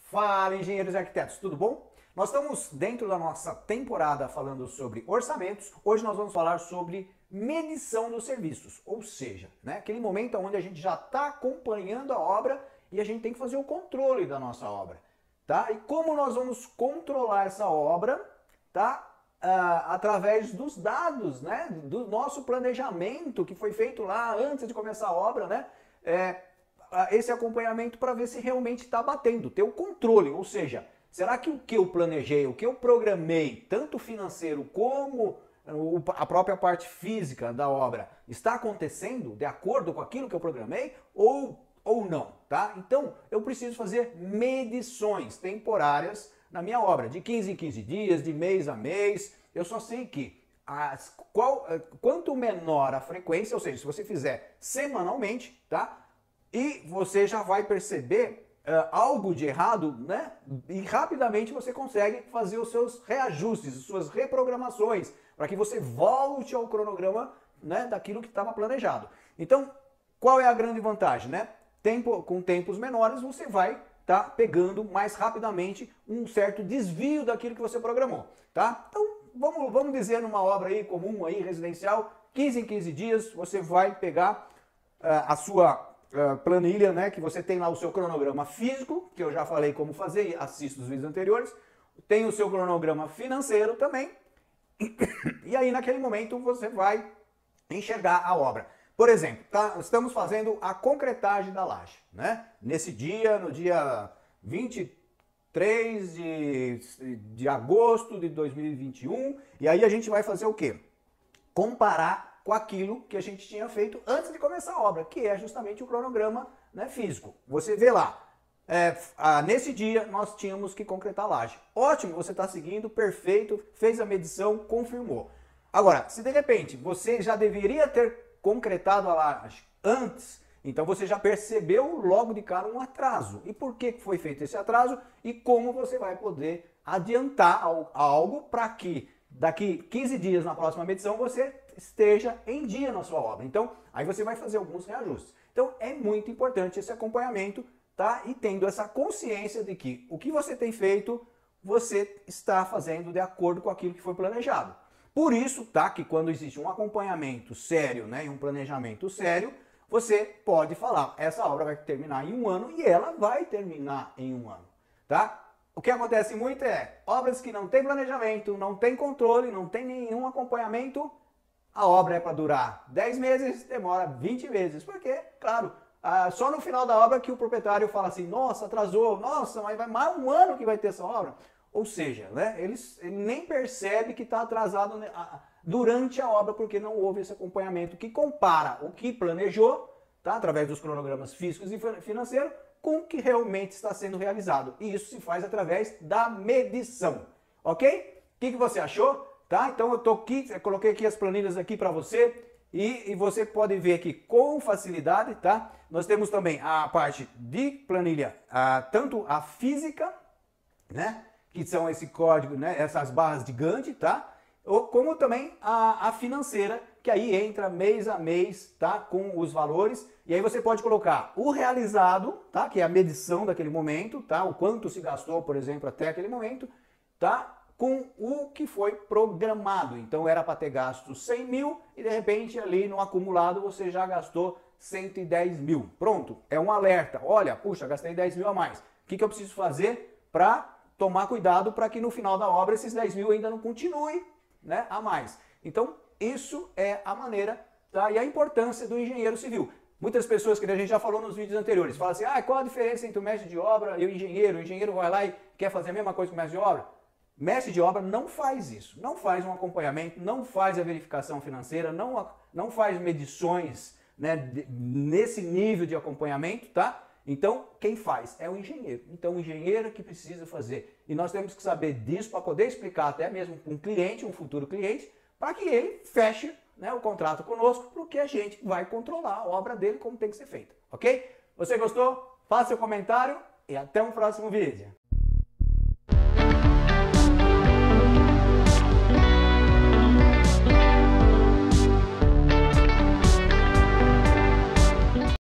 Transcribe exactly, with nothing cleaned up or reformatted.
Fala, engenheiros e arquitetos, tudo bom? Nós estamos dentro da nossa temporada falando sobre orçamentos. Hoje nós vamos falar sobre medição dos serviços, ou seja, né, aquele momento onde a gente já está acompanhando a obra e a gente tem que fazer o controle da nossa obra, tá? E como nós vamos controlar essa obra, tá? Ah, através dos dados, né, do nosso planejamento que foi feito lá antes de começar a obra, né? É, esse acompanhamento para ver se realmente está batendo, ter o controle, ou seja, será que o que eu planejei, o que eu programei, tanto financeiro como a própria parte física da obra, está acontecendo de acordo com aquilo que eu programei ou, ou não, tá? Então, eu preciso fazer medições temporárias na minha obra, de quinze em quinze dias, de mês a mês. Eu só sei que as, qual, quanto menor a frequência, ou seja, se você fizer semanalmente, tá? E você já vai perceber uh, algo de errado, né? E rapidamente você consegue fazer os seus reajustes, as suas reprogramações, para que você volte ao cronograma, né, daquilo que estava planejado. Então, qual é a grande vantagem, né? Tempo, com tempos menores, você vai estar tá pegando mais rapidamente um certo desvio daquilo que você programou, tá? Então, vamos, vamos dizer numa obra aí comum, aí, residencial, quinze em quinze dias, você vai pegar uh, a sua Uh, planilha, né, que você tem lá o seu cronograma físico, que eu já falei como fazer, assista os vídeos anteriores, tem o seu cronograma financeiro também, e aí naquele momento você vai enxergar a obra. Por exemplo, tá, estamos fazendo a concretagem da laje, né? Nesse dia, no dia vinte e três de, de agosto de dois mil e vinte e um, e aí a gente vai fazer o quê? Comparar com aquilo que a gente tinha feito antes de começar a obra, que é justamente o cronograma, né, físico. Você vê lá, é, ah, nesse dia nós tínhamos que concretar a laje. Ótimo, você está seguindo, perfeito, fez a medição, confirmou. Agora, se de repente você já deveria ter concretado a laje antes, então você já percebeu logo de cara um atraso. E por que foi feito esse atraso e como você vai poder adiantar algo para que daqui quinze dias na próxima medição você esteja em dia na sua obra. Então, aí você vai fazer alguns reajustes. Então, é muito importante esse acompanhamento, tá? E tendo essa consciência de que o que você tem feito, você está fazendo de acordo com aquilo que foi planejado. Por isso, tá? Que quando existe um acompanhamento sério, né, e um planejamento sério, você pode falar, essa obra vai terminar em um ano e ela vai terminar em um ano, tá? O que acontece muito é, obras que não tem planejamento, não tem controle, não tem nenhum acompanhamento, a obra é para durar dez meses, demora vinte meses, porque, claro, ah, só no final da obra que o proprietário fala assim, nossa, atrasou, nossa, mas vai mais um ano que vai ter essa obra. Ou seja, né, eles, ele nem percebe que está atrasado durante a obra, porque não houve esse acompanhamento que compara o que planejou, tá, através dos cronogramas físicos e financeiros, com o que realmente está sendo realizado. E isso se faz através da medição, ok? O que, que você achou? Tá? Então eu tô aqui, eu coloquei aqui as planilhas aqui para você e, e você pode ver aqui com facilidade, tá? Nós temos também a parte de planilha, a, tanto a física, né? Que são esse código, né? Essas barras de Gantt, tá? Ou, como também a, a financeira, que aí entra mês a mês, tá? Com os valores. E aí você pode colocar o realizado, tá? Que é a medição daquele momento, tá? O quanto se gastou, por exemplo, até aquele momento, tá? Com o que foi programado. Então era para ter gasto cem mil e de repente ali no acumulado você já gastou cento e dez mil. Pronto, é um alerta. Olha, puxa, gastei dez mil a mais. O que, que eu preciso fazer para tomar cuidado para que no final da obra esses dez mil ainda não continuem, né, a mais. Então isso é a maneira, tá? E a importância do engenheiro civil. Muitas pessoas, que a gente já falou nos vídeos anteriores, falam assim, ah, qual a diferença entre o mestre de obra e o engenheiro? O engenheiro vai lá e quer fazer a mesma coisa que o mestre de obra? Mestre de obra não faz isso, não faz um acompanhamento, não faz a verificação financeira, não, não faz medições, né, de, nesse nível de acompanhamento, tá? Então, quem faz é o engenheiro. Então, o engenheiro que precisa fazer. E nós temos que saber disso para poder explicar até mesmo para um cliente, um futuro cliente, para que ele feche, né, o contrato conosco, porque a gente vai controlar a obra dele como tem que ser feita, ok? Você gostou? Faça seu comentário e até um próximo vídeo.